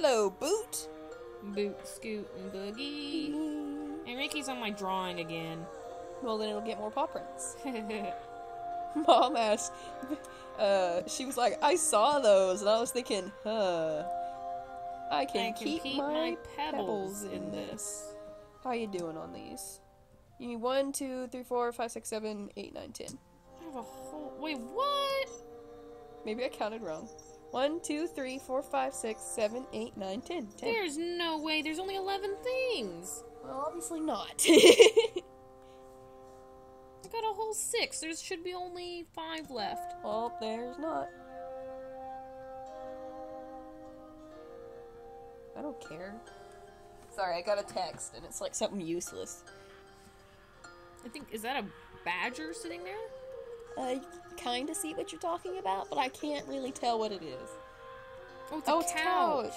Hello, Boot. Boot, Scoot, and Boogie. And Ricky's on my drawing again. Well, then it'll get more paw prints. Mom asked, she was like, I saw those, and I was thinking, I can keep my pebbles in this. How you doing on these? You need 1, 2, 3, 4, 5, 6, 7, 8, 9, 10. I have a whole... Wait, what? Maybe I counted wrong. 1, 2, 3, 4, 5, 6, 7, 8, 9, 10. 10. There's no way. There's only 11 things. Well, obviously not. I got a whole 6. There should be only 5 left. Well, there's not. I don't care. Sorry, I got a text, and it's like something useless. I think... Is that a badger sitting there? I kind of see what you're talking about, but I can't really tell what it is. Oh, it's a couch.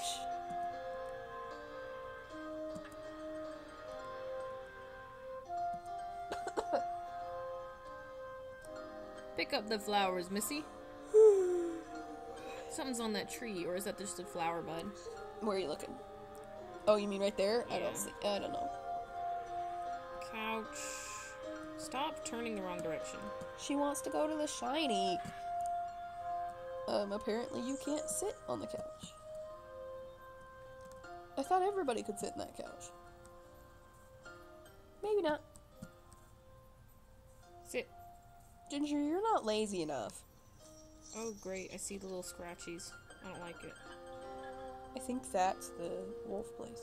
Pick up the flowers, Missy. Something's on that tree, or is that just a flower bud? Where are you looking? Oh, you mean right there? Yeah. I don't see. I don't know. Couch. Stop turning the wrong direction. She wants to go to the shiny. Apparently you can't sit on the couch. I thought everybody could sit in that couch. Maybe not. Sit. Ginger, you're not lazy enough. Oh, great. I see the little scratchies. I don't like it. I think that's the wolf place.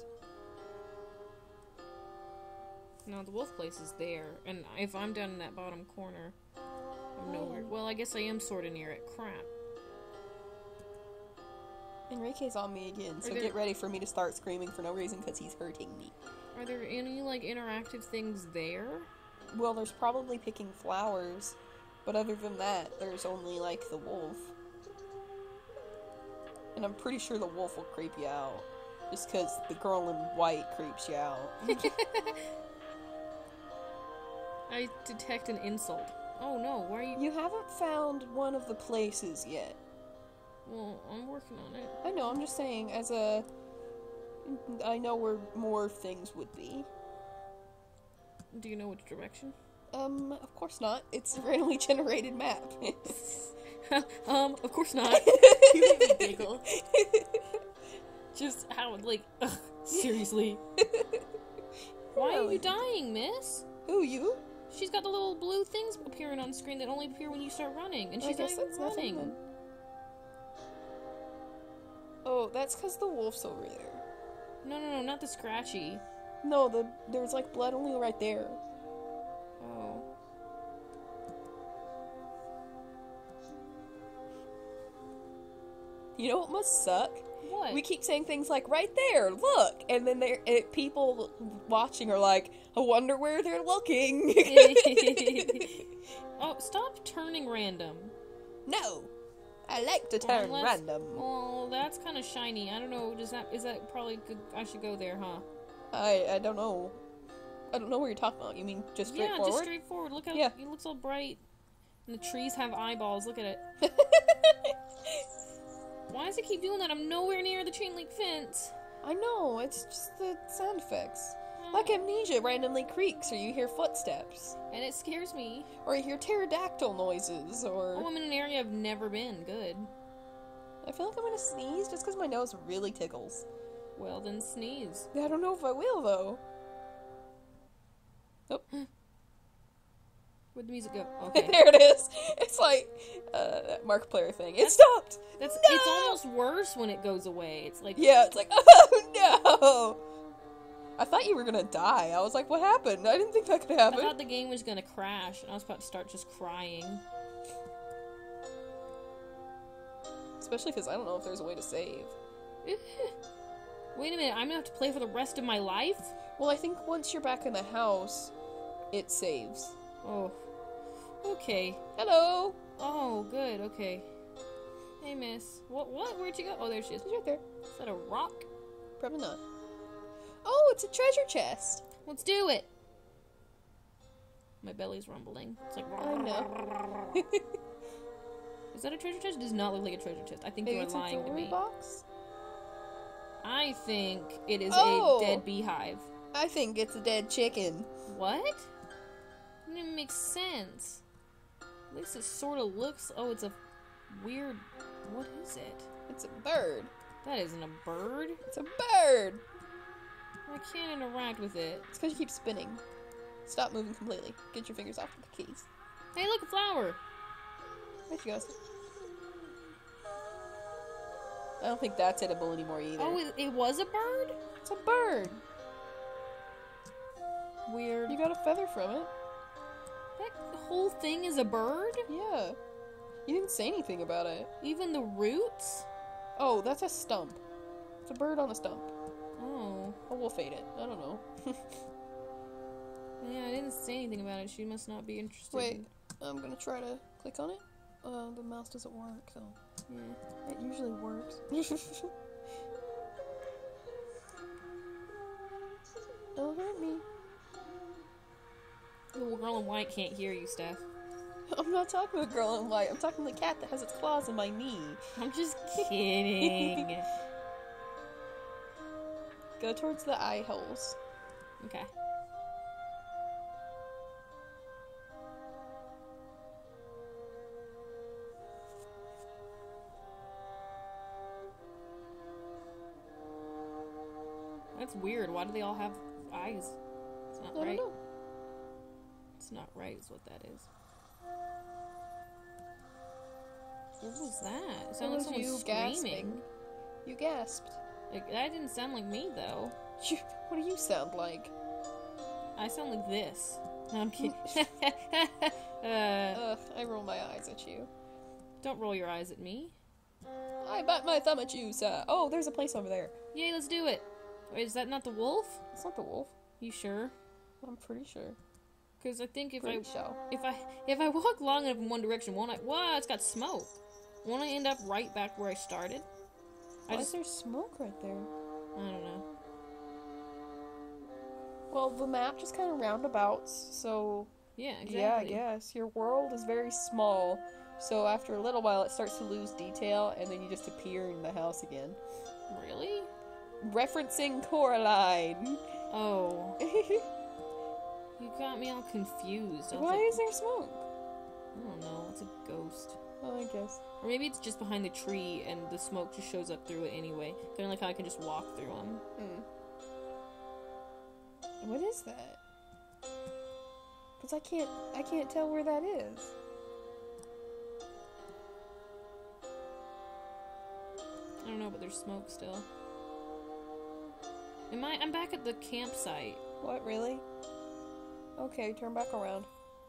No, the wolf place is there. And if I'm down in that bottom corner, I'm nowhere. Well, I guess I am sort of near it. Crap. Enrique's on me again, so there... get ready for me to start screaming for no reason because he's hurting me. Are there any, like, interactive things there? Well, there's probably picking flowers, but other than that, there's only, like, the wolf. And I'm pretty sure the wolf will creep you out, just because the girl in white creeps you out. I detect an insult. Oh no, why are you... You haven't found one of the places yet. Well, I'm working on it. I know, I'm just saying, as a... I know where more things would be. Do you know which direction? Of course not. It's a randomly generated map. Of course not. You made me giggle. Just how, like, seriously. Why are you dying, miss? Who, you? She's got the little blue things appearing on screen that only appear when you start running, and she's not even running. Nothing. Oh, that's because the wolf's over there. No, not the scratchy. No, there's like blood only right there. Oh. You know what must suck? What? We keep saying things like, right there, look! And then people watching are like, I wonder where they're looking. Oh, stop turning random. No! I like to turn random. Oh, that's kind of shiny. I don't know, is that probably good? I should go there, huh? I don't know. I don't know what you're talking about. You mean just straight forward? Yeah, just straight forward. Look how it looks all bright. And the trees have eyeballs. Look at it. Why does it keep doing that? I'm nowhere near the chain link fence. I know, it's just the sound effects. Like Amnesia randomly creaks, or you hear footsteps. And it scares me. Or you hear pterodactyl noises, or... Oh, I'm in an area I've never been. Good. I feel like I'm gonna sneeze just because my nose really tickles. Well, then sneeze. I don't know if I will, though. Oh. Where'd the music go? Okay. There it is. It's like, that Markiplier thing. It stopped! It's No! almost worse when it goes away. It's like... Yeah, it's like, oh no! I thought you were gonna die. I was like, what happened? I didn't think that could happen. I thought the game was gonna crash, and I was about to start just crying. Especially because I don't know if there's a way to save. Wait a minute, I'm gonna have to play for the rest of my life? Well, I think once you're back in the house, it saves. Oh. Okay. Hello! Oh, good, okay. Hey, miss. What? Where'd you go? Oh, there she is. She's right there. Is that a rock? Probably not. Oh, it's a treasure chest! Let's do it! My belly's rumbling. It's like... I know. Is that a treasure chest? It does not look like a treasure chest. I think Maybe you are it's a lying to jewelry me. box? I I think it is Oh! a dead beehive. I think it's a dead chicken. What? That didn't make sense. At least it sort of looks... Oh, it's a weird... What is it? It's a bird. That isn't a bird. It's a bird! I can't interact with it. It's because you keep spinning. Stop moving completely. Get your fingers off the keys. Hey, look, a flower! There she goes. I don't think that's edible anymore either. Oh, it was a bird? It's a bird! Weird. You got a feather from it. That whole thing is a bird? Yeah. You didn't say anything about it. Even the roots? Oh, that's a stump. It's a bird on a stump. Oh. Or we'll fade it. I don't know. Yeah, I didn't say anything about it. She must not be interested. Wait, I'm gonna try to click on it. The mouse doesn't work, though. Yeah. It usually works. Don't hurt me. The little girl in white can't hear you, Steph. I'm not talking to a girl in white. I'm talking to the cat that has its claws in my knee. I'm just kidding. Go towards the eye holes. Okay. That's weird. Why do they all have eyes? It's not I right. don't know. It's not right is what that is. What was that? It sounded like someone you screaming. gasping. You gasped. Like, that didn't sound like me, though. What do you sound like? I sound like this. No, I'm kidding. Ugh, I roll my eyes at you. Don't roll your eyes at me. I bat my thumb at you, sir. Oh, there's a place over there. Yay, let's do it. Wait, is that not the wolf? It's not the wolf. You sure? I'm pretty sure. Because I think if Sure. I walk long enough in one direction, won't I? What? It's got smoke. Won't I end up right back where I started? Why is there smoke right there? I don't know. Well, the map just kind of roundabouts, so... Yeah, exactly. Yeah, I guess. Your world is very small, so after a little while it starts to lose detail, and then you just appear in the house again. Really? Referencing Coraline! Oh. You got me all confused. Why is there smoke? I don't know. It's a ghost. Oh, I guess. Or maybe it's just behind the tree and the smoke just shows up through it anyway. Kind of like how I can just walk through them. What is that? Because I can't tell where that is. I don't know, but there's smoke still. I'm back at the campsite. What, really? Okay, turn back around.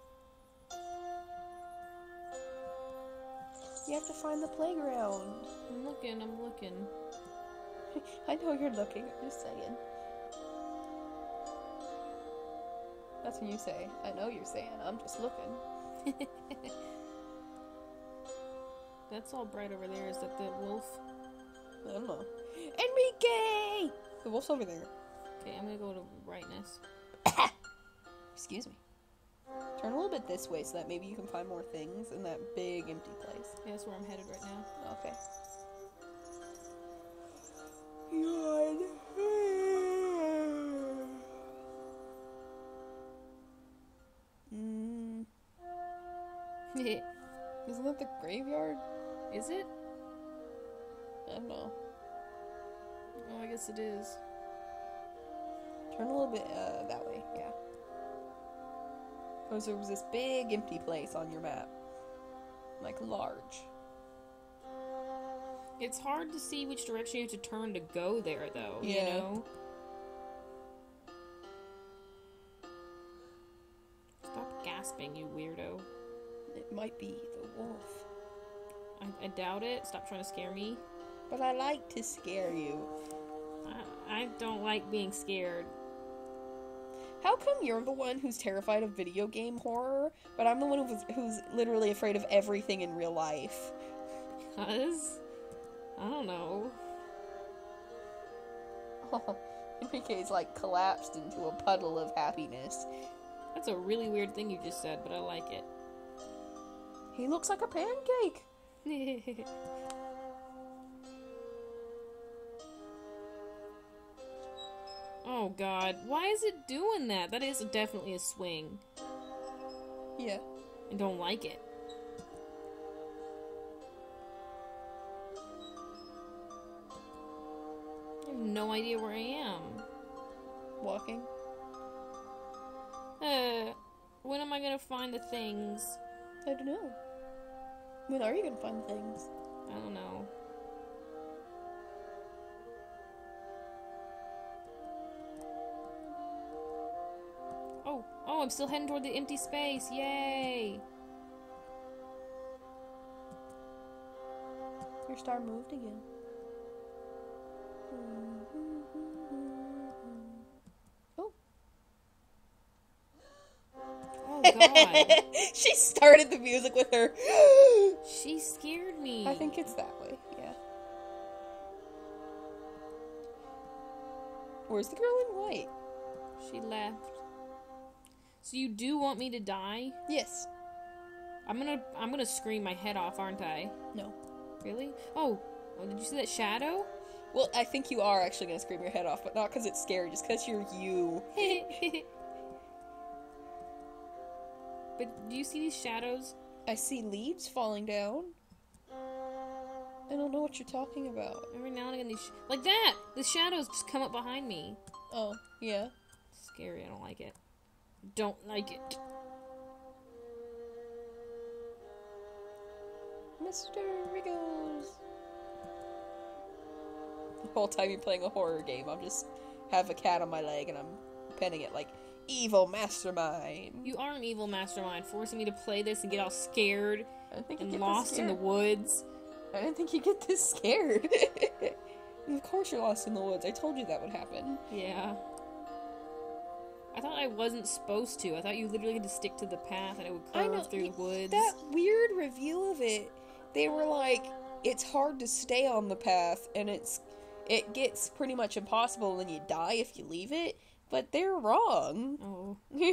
You have to find the playground. I'm looking. I know you're looking, I'm just saying. That's what you say. I know you're saying. I'm just looking. That's all bright over there. Is that the wolf? I don't know. Enrique! The wolf's over there. Okay, I'm gonna go to brightness. Excuse me. Turn a little bit this way so that maybe you can find more things in that big empty place. Yeah, that's where I'm headed right now. Okay. Isn't that the graveyard? Is it? I don't know. Oh, I guess it is. Turn a little bit that way, yeah. Because there was this big empty place on your map. Like, large. It's hard to see which direction you have to turn to go there, though, Yeah. you know? Stop gasping, you weirdo. It might be the wolf. I doubt it. Stop trying to scare me. But I like to scare you. I don't like being scared. How come you're the one who's terrified of video game horror, but I'm the one who's literally afraid of everything in real life? Because? I don't know. Enrique's like collapsed into a puddle of happiness. That's a really weird thing you just said, but I like it. He looks like a pancake! Oh god, why is it doing that? That is definitely a swing. Yeah. I don't like it. I have no idea where I am. Walking. When am I gonna find the things? I don't know. When are you gonna find the things? I don't know. Oh, I'm still heading toward the empty space. Yay! Your star moved again. Oh. Oh god. She started the music with her. She scared me. I think it's that way, yeah. Where's the girl in white? She left. So you do want me to die? Yes. I'm gonna scream my head off, aren't I? No. Really? Oh, did you see that shadow? Well, I think you are actually gonna scream your head off, but not because it's scary, just because you're you. But do you see these shadows? I see leaves falling down. I don't know what you're talking about. Every now and again, these like that. The shadows just come up behind me. Oh, yeah. It's scary. I don't like it. Don't like it. Mr. Riggles. The whole time you're playing a horror game, I'm just have a cat on my leg and I'm petting it like evil mastermind. You are an evil mastermind, forcing me to play this and get all scared and get lost this in the scared. woods. I didn't think you'd get this scared. Of course you're lost in the woods. I told you that would happen. Yeah. I thought I wasn't supposed to. I thought you literally had to stick to the path and it would curve through the woods. That weird review of it, they were like, it's hard to stay on the path and it gets pretty much impossible when you die if you leave it, but they're wrong. Oh.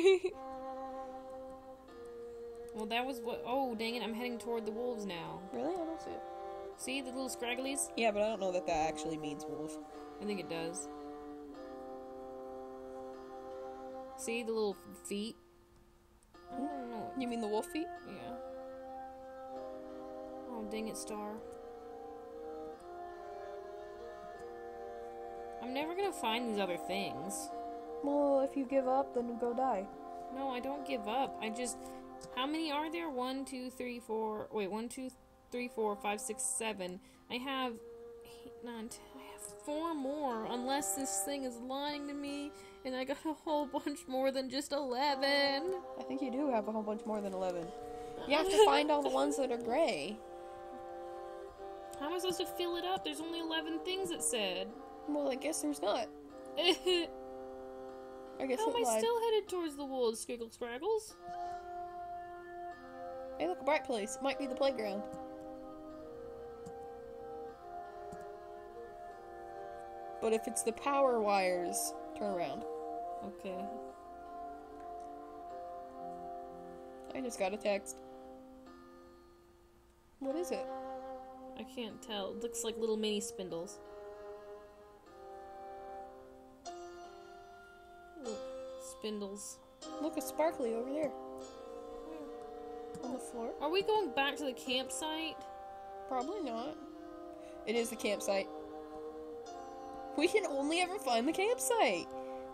Well, that was what... Oh, dang it, I'm heading toward the wolves now. Really? I don't see it. See the little scragglies? Yeah, but I don't know that actually means wolf. I think it does. See the little feet? I don't know. You mean the wolf feet? Yeah. Oh, dang it, Star. I'm never gonna find these other things. Well, if you give up, then go die. No, I don't give up. I just... How many are there? 1, 2, 3, 4... Wait, 1, 2, 3, 4, 5, 6, 7. I have 8, 9, 10. I have 4 more. Unless this thing is lying to me and I got a whole bunch more than just 11. I think you do have a whole bunch more than 11. You have to find all the ones that are gray. How am I supposed to fill it up? There's only 11 things it said. Well, I guess there's not. I guess How am it I lied. still headed towards the wolves, Scriggle Scraggles? Hey, look, a bright place. It might be the playground. But if it's the power wires, turn around. Okay. I just got a text. What is it? I can't tell. It looks like little mini spindles. Look, spindles. Look, it's sparkly over there. On the floor? Are we going back to the campsite? Probably not. It is the campsite. We can only ever find the campsite.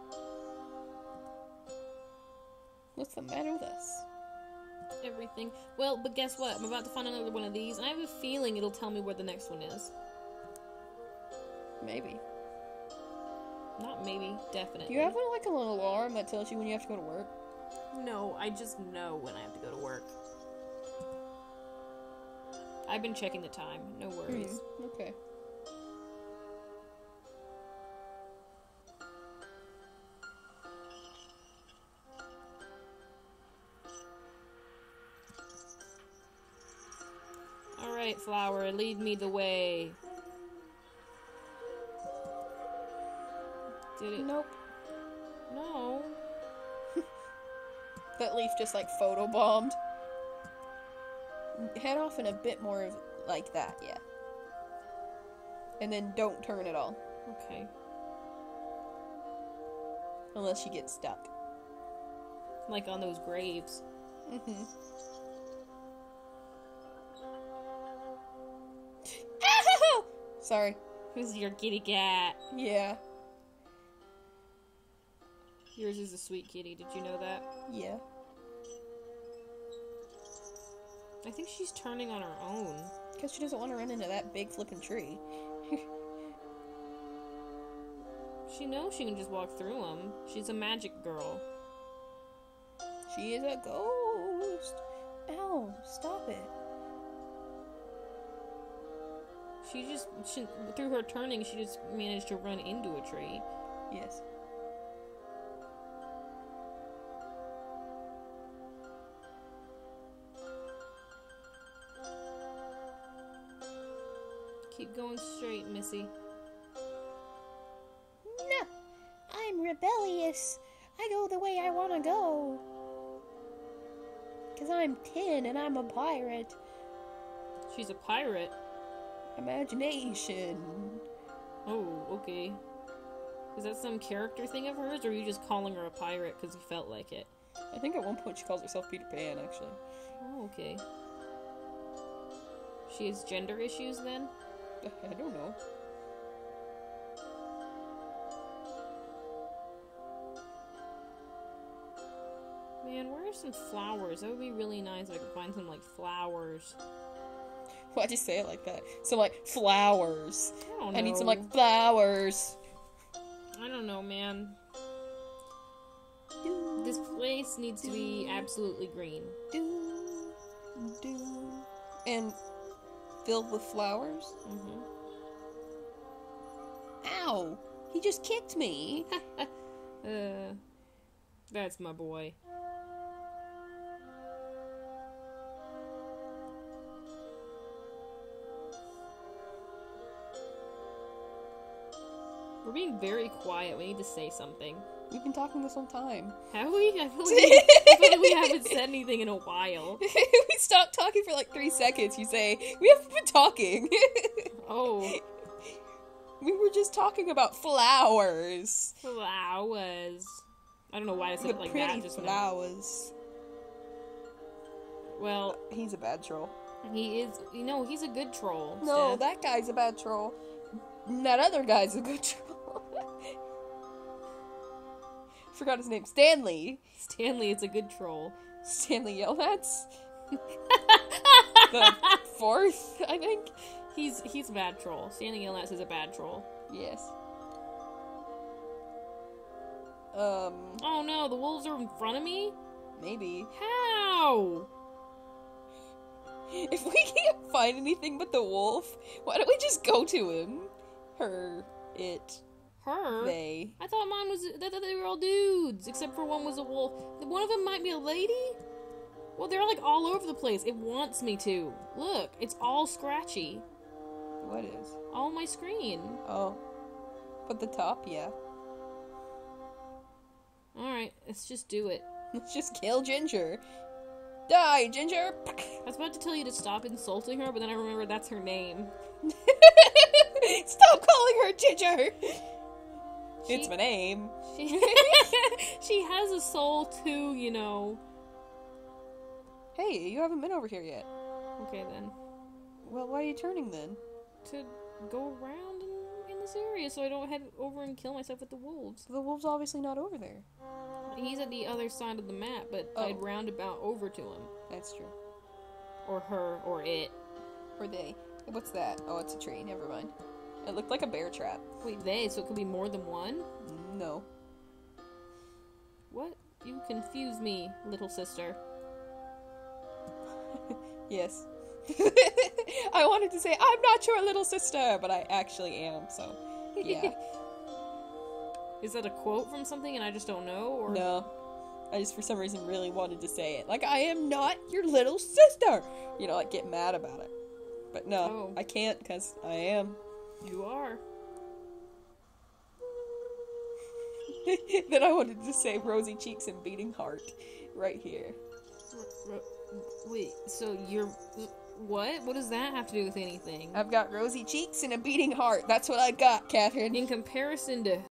What's the matter with us? Everything. Well, but guess what? I'm about to find another one of these, and I have a feeling it'll tell me where the next one is. Maybe. Not maybe, definitely. Do you have like a little alarm that tells you when you have to go to work? No, I just know when I have to go to work. I've been checking the time. No worries. Okay. Alright, Flower, lead me the way. Did it? Nope. No. That leaf just like photobombed. Head off in a bit more of like that, yeah. And then don't turn at all. Okay. Unless you get stuck. Like on those graves. Mm-hmm. Sorry. Who's your kitty cat? Yeah. Yours is a sweet kitty. Did you know that? Yeah. I think she's turning on her own. Because she doesn't want to run into that big flippin' tree. She knows she can just walk through them. She's a magic girl. She is a ghost. Ow, stop it. Through her turning, she just managed to run into a tree. Yes. Keep going straight, Missy. No, I'm rebellious. I go the way I want to go. Because I'm 10 and I'm a pirate. She's a pirate? Imagination. Oh, okay. Is that some character thing of hers, or are you just calling her a pirate because you felt like it? I think at one point she calls herself Peter Pan, actually. Oh, okay. She has gender issues, then? I don't know. Man, where are some flowers? That would be really nice if I could find some, like, flowers. Why'd you say it like that? So, like, flowers. I don't know. I need some, like, flowers. I don't know, man. This place needs to be absolutely green. And filled with flowers? Mm-hmm. Ow! He just kicked me! That's my boy. We're being very quiet. We need to say something. We've been talking this whole time. Have we? I feel like we haven't said anything in a while. We stopped talking for like 3 seconds. You say, we haven't been talking. Oh. We were just talking about flowers. Flowers. I don't know why I said it like that. Pretty flowers. Well, he's a bad troll. He is. You know, he's a good troll. No, Steph. that guy's a bad troll. That other guy's a good troll. Forgot his name. Stanley. Stanley is a good troll. Stanley Yelnats. The 4th, I think. He's a bad troll. Stanley Yelnats is a bad troll. Yes. Oh no, the wolves are in front of me? Maybe. How? If we can't find anything but the wolf, why don't we just go to him? Her. It. Her? They. I thought mine was. I thought they were all dudes, except for one was a wolf. One of them might be a lady? Well, they're like all over the place. It wants me to. Look, it's all scratchy. What is? All my screen. Oh. But the top, yeah. Alright, let's just do it. Let's just kill Ginger. Die, Ginger! I was about to tell you to stop insulting her, but then I remembered that's her name. Stop calling her Ginger! It's my name. She has a soul too, you know. Hey, you haven't been over here yet. Okay then. Well, why are you turning then? To go around in this area so I don't head over and kill myself with the wolves. The wolf's obviously not over there. He's at the other side of the map, but I'd roundabout over to him. That's true. Or her, or it. Or they. What's that? Oh, it's a tree. Never mind. It looked like a bear trap. Wait, they? So it could be more than one? No. What? You confuse me, little sister. Yes. I wanted to say, I'm not your little sister, but I actually am, so, yeah. Is that a quote from something and I just don't know? Or No. I just, for some reason, really wanted to say it. Like, I am not your little sister! You know, like, get mad about it. But no, I can't, because I am. You are. Then I wanted to say rosy cheeks and beating heart. Right here. Wait, so you're... What? What does that have to do with anything? I've got rosy cheeks and a beating heart. That's what I got, Catherine. In comparison to